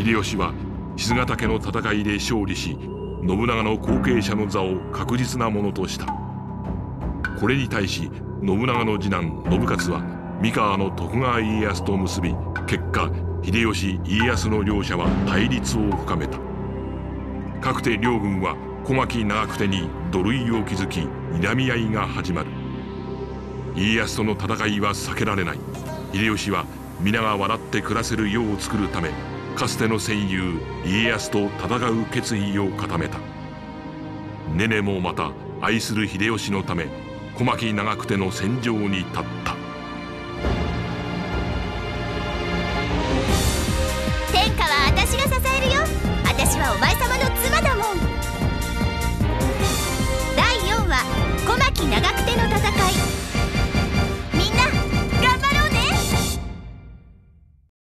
秀吉は賤ヶ岳の戦いで勝利し、信長の後継者の座を確実なものとした。これに対し信長の次男信雄は三河の徳川家康と結び、結果秀吉家康の両者は対立を深めた。かくて両軍は小牧長久手に土塁を築き、睨み合いが始まる。家康との戦いは避けられない。秀吉は皆が笑って暮らせる世を作るため、かつての戦友家康と戦う決意を固めた。ねねもまた愛する秀吉のため小牧長久手の戦場に立った。 天下は私が支えるよ。私はお前様の妻だもん。第4話、小牧長久手